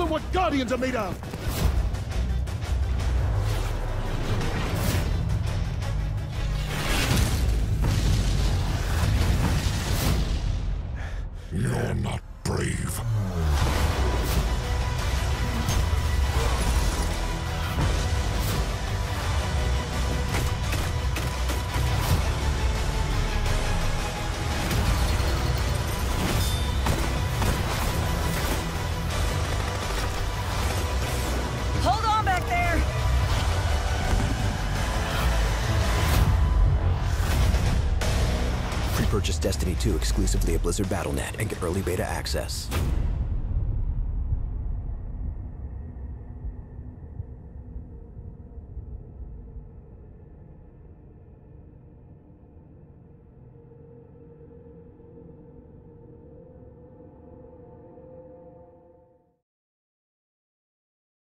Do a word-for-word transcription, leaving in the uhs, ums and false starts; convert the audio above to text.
what Guardians are made of! You're not brave. Hold on back there! Pre-purchase Destiny two exclusively at Blizzard Battle dot net and get early beta access.